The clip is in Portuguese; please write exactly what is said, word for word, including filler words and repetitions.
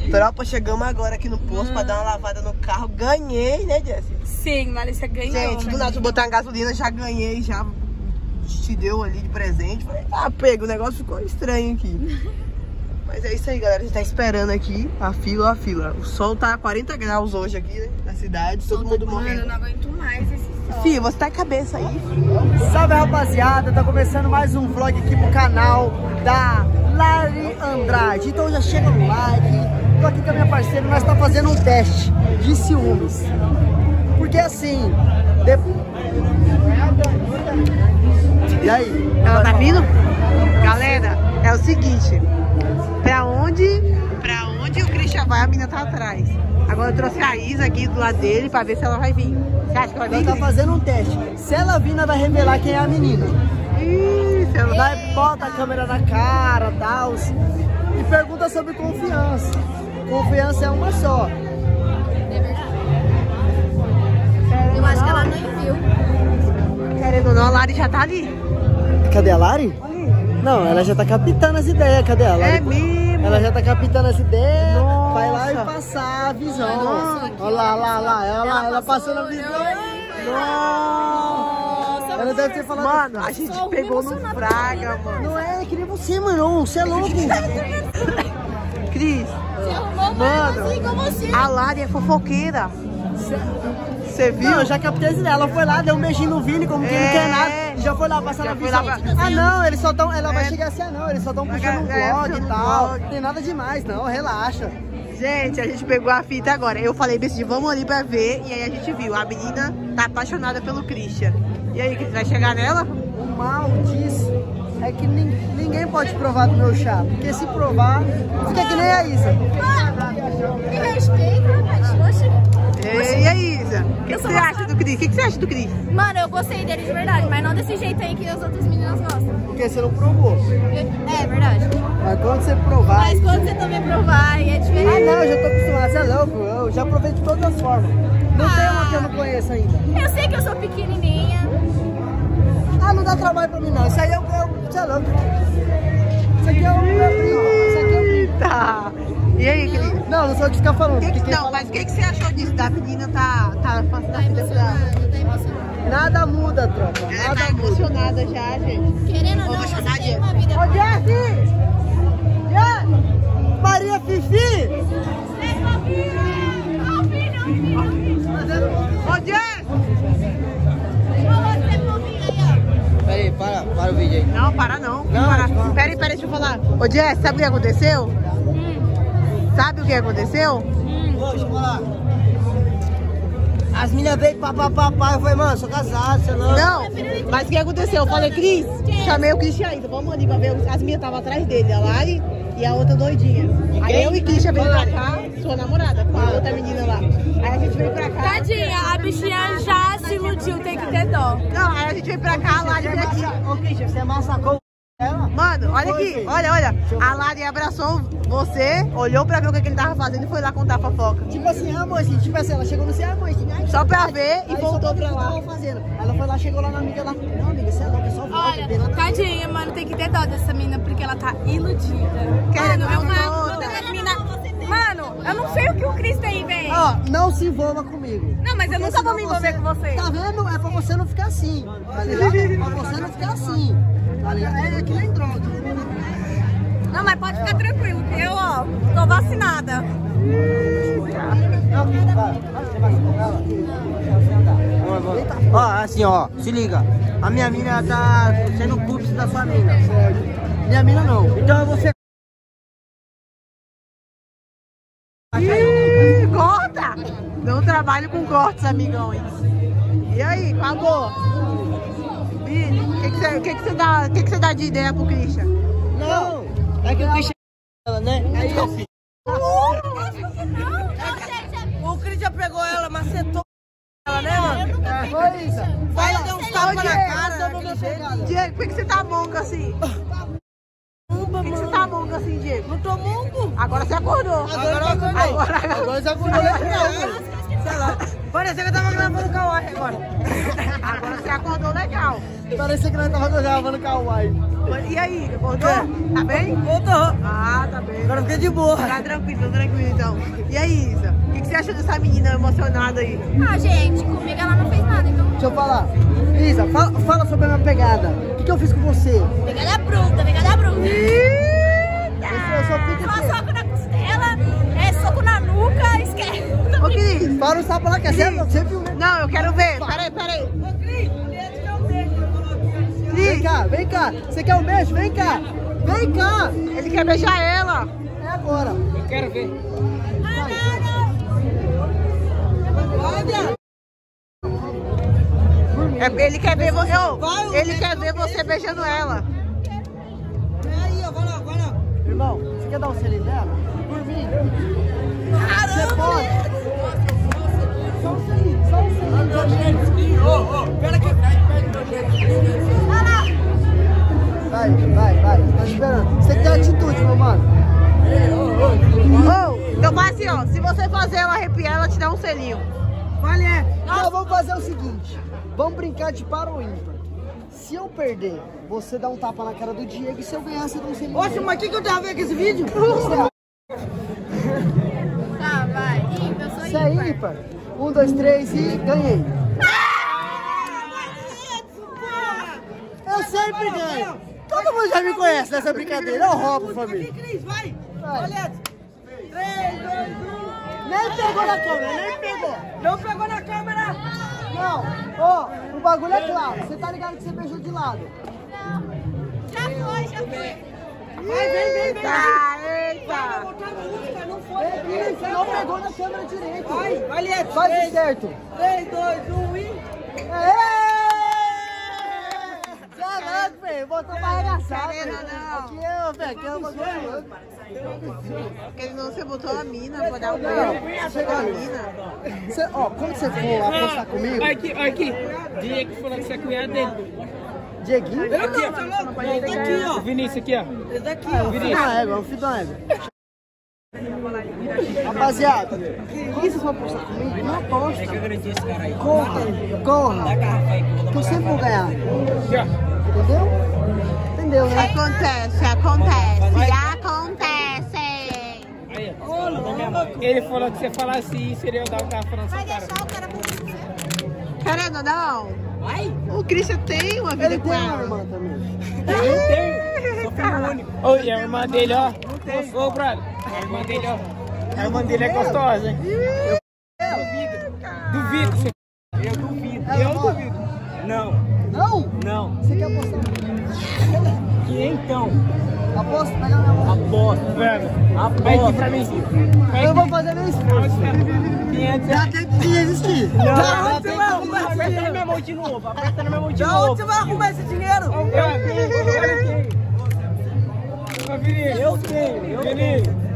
Tropa, chegamos agora aqui no posto hum. pra dar uma lavada no carro. Ganhei, né, Jessie? Sim, Larissa ganhou. Gente, do nada, botar uma gasolina, já ganhei, já te deu ali de presente. Falei, ah, pega, o negócio ficou estranho aqui. Mas é isso aí, galera. A gente tá esperando aqui a fila, a fila. O sol tá a quarenta graus hoje aqui, né, na cidade. Todo mundo tá morrendo. Eu não aguento mais esse sol. Fih, você tá em cabeça aí. Salve, rapaziada. Tá começando mais um vlog aqui pro canal da Lari Andrade. Então já chega no like. Tô aqui com a minha parceira. Nós tá fazendo um teste de ciúmes. Porque assim... De... E aí? Ela tá vindo? Galera, é o seguinte... Pra onde, pra onde o Christian vai, a menina tá atrás. Agora eu trouxe a Isa aqui do lado dele pra ver se ela vai vir. Você acha que vai vir? Ela tá fazendo um teste. Se ela vir, ela vai revelar quem é a menina. Isso, ela vai, bota a câmera na cara, tal. E pergunta sobre confiança. Confiança é uma só. É verdade. Eu acho que ela nem viu. Querendo ou não, a Lari já tá ali. Cadê a Lari? Não, ela já tá captando as ideias, cadê ela? É mesmo? Ela já tá captando as ideias, Nossa. Vai lá e passar a visão. Nossa, olha lá, lá, lá, ela, ela, ela passou na visão. Nossa. Ela deve ter falado... Mano, a gente pegou no fraga, mano. Não é, que nem você, mano, você é louco. Cris, mano, a Lari é fofoqueira. Você viu? Não, eu já captei as ideias. Ela foi lá, deu um beijinho no Vini, como quem é. não quer nada. E já foi lá passar já na visão. Pra... Ah, não, eles só estão... Ela é. vai chegar assim, ah, não. Eles só estão puxando um vlog e tal. Não tem nada demais, não. Relaxa. Gente, a gente pegou a fita agora. Eu falei, Bessie, vamos ali pra ver. E aí a gente viu. A menina tá apaixonada pelo Christian. E aí, Cris, vai chegar nela? O mal disso é que ninguém pode provar do meu chá. Porque se provar, fica que nem a Isa. Me respeita, rapaz. Poxa. E aí, Isa? O que, que você acha do Cris? O que, que você acha do Cris? Mano, eu gostei dele de verdade, mas não desse jeito aí que as outras meninas gostam. Porque você não provou. É, verdade. Mas quando você provar... Mas quando você também provar, aí é diferente. Ah, não, eu já tô acostumado. Você é louco. Eu já provei de todas as formas. Não ah, tem uma que eu não conheço ainda. Eu sei que eu sou pequenininha. Ah, não dá trabalho pra mim, não. Isso aí é o... Você é louco. Isso aqui é o meu primo. Isso aqui é o primo. Tá. E aí, Cris? Não, não sou o que ficar falando. Que que, que não, fala... mas o que, que você achou disso? Da menina tá... Tá, tá, tá emocionada, tá emocionada. Nada muda, tropa. Ela Nada tá emocionada muda. já, gente. Querendo ou não, você tem uma vida... Ô, Jessie! Jessie! Maria Fifi! Ô, Jessie! Peraí, para, para o vídeo aí. Não, para não. Não, para. não. Peraí, peraí, deixa eu falar. Ô, Jess, sabe o que aconteceu? Hum. Sabe o que aconteceu? Hum. Ô, deixa eu falar. As meninas veio pá, pá, pá, pá. Eu falei, mano, sou casado, você não... Não, mas o que aconteceu? Eu falei, Cris, chamei o Christian ainda. Vamos ali pra ver. As meninas estavam atrás dele, a Lari e a outra doidinha. Aí eu e Christian veio pra cá, sua namorada, com a outra menina lá. Aí a gente veio pra cá. Tadinha, a bichinha já se iludiu, tem que ter dó. Não, aí a gente veio pra cá, a Lari veio aqui. Ô, Christian, você massacou ela? Mano, olha aqui, olha, olha. A Lari abraçou você, olhou pra ver o que ele tava fazendo e foi lá contar a fofoca. Tipo assim, ah, mãe, tipo assim, ela chegou no céu, mãe, só pra ver e voltou pra lá. Ela foi lá, chegou lá na amiga lá. Não, amiga, você é louca, é só olha, tadinha, mano, tem que ter dó dessa menina porque ela tá iludida. Querendo mano, eu não, falo, menina... Mano, eu não sei o que o Cris tem, velho. Ó, não se envolva comigo. Não, mas eu nunca vou me envolver com você. Tá vendo? É pra você não ficar assim, tá ligado? Pra você não ficar assim, tá ligado? É que nem droga. Não, mas pode ficar tranquilo, que eu, ó, tô vacinada. Ó, assim, ó, se liga. A minha mina tá sendo cúmplice da sua mina. Minha mina não. Então você... Ih, corta! Não trabalho com cortes, amigões. E aí, acabou? Vini, o que, que, você, que, que, você dá, que, que você dá de ideia pro Christian? Não, é que o Christian ela, né? Aí assim. O Christian pegou ela, macetou ela, né, mano? Foi isso. Vai dar uns tapas na cara. Diego, por que você tá mongo assim? Por que você tá mongo assim, Diego? Não tô mongo. Agora você acordou. Agora acordou. Agora, Agora você acordou legal. Você Parecia que eu tava gravando Kawaii agora. Agora você acordou legal. Parecia que nós tava gravando Kawaii. E aí, acordou? Tá bem? Voltou. Ah, tá bem. Agora fiquei de boa. Tá tranquilo, tá tranquilo então. E aí, Isa? O que, que você acha dessa menina emocionada aí? Ah, gente, comigo ela não fez nada, então. Deixa eu falar. Isa, fala, fala sobre a minha pegada. O que, que eu fiz com você? Pegada bruta, pegada bruta. Eu só fico Só aqui. soco na costela, é soco na nuca, esquece. Ô, Cris. Fala o sapo lá que é certo, você viu, né? Não, eu quero ver. Peraí, peraí. Vem cá, vem cá. Você quer um beijo? Vem cá. Vem cá. Ele quer beijar ela. É agora. Eu quero ver. É, ele quer ver você. Oh, ele quer ver você beijando ela. Irmão, você quer dar um selinho dela? Por mim. Você pode. Só um selinho, só um selinho. Pera que... Vai, vai, vai. Tô esperando. Você tem atitude, meu mano. Oh, então faz assim, ó. Se você fazer ela arrepiar, ela te dá um selinho. Vale, é. Então vamos fazer o seguinte. Vamos brincar de par ou ímpar. Se eu perder, você dá um tapa na cara do Diego. E se eu ganhar, você dá um selinho. Oxe, mas o que, que eu tava vendo com esse vídeo? Tá, vai. Ímpar, eu sou Isso é ímpar. Um, dois, três e ganhei. Eu sempre ganho. Todo mundo já me conhece nessa brincadeira. Eu roubo, família. Cris, vai! Vai. Olha! três, dois, um. Nem pegou na câmera, nem pegou. Não pegou na câmera! Não. Ó, o bagulho é claro. Você tá ligado que você beijou de lado. Já foi, já foi. Vai, vem, vem, vem! Eita, Vai, eita. botar música, não foi! Ei, você não pegou na câmera direito. Vai, vai, Lieto! Faz o certo. três, dois, um e... Aê! Você é louco, velho. Botou pra arregaçar, Carena, velho. não. Aqui é, velho. Aqui é o bagulho louco. Porque não você botou a mina pra dar um beijo. Chegou a mina. Você, ó, quando você for apostar comigo, Olha aqui, olha aqui. Diego falou que você é cunhado dele. Dieguinho, Eu não, tá louco? Esse daqui, ó! O Vinícius aqui, ó. Esse daqui, é ó! um filho da égua, é um filho da égua. Rapaziada, quem for apostar comigo, não aposta. Corra, corra, que eu sempre vou ganhar. Aqui, Entendeu? Entendeu, né? Acontece, acontece, acontece. ó. Aí, ó. Ele falou que se você falasse isso, ele ia dar o carro falando Vai sua cara. deixar o cara com você. Querendo ou não, Vai! o Christian tem uma vida Ele com tem uma ela. irmã também. Eu não tenho. Sou filho único. Ô, e a irmã dele, ó. Ô, brother. A irmã dele, ó. A irmã dele é gostosa, hein? Duvido. Você... Eu duvido. Ela Eu mora? duvido. Não, Não? não. Você quer apostar? Que então? Aposta? Pega na minha mão. Aposto, velho. Vai aqui pra mim. Vai Eu aqui. vou fazer meu esforço. quinhentos Já tem que desistir. Não, Da não, onde você vai arrumar esse aperta na dinheiro? minha mão de novo. Aperta na minha mão de Da novo. onde você vai arrumar esse dinheiro? Eu tenho, eu tenho. Ô, Vinícius, eu tenho, eu tenho.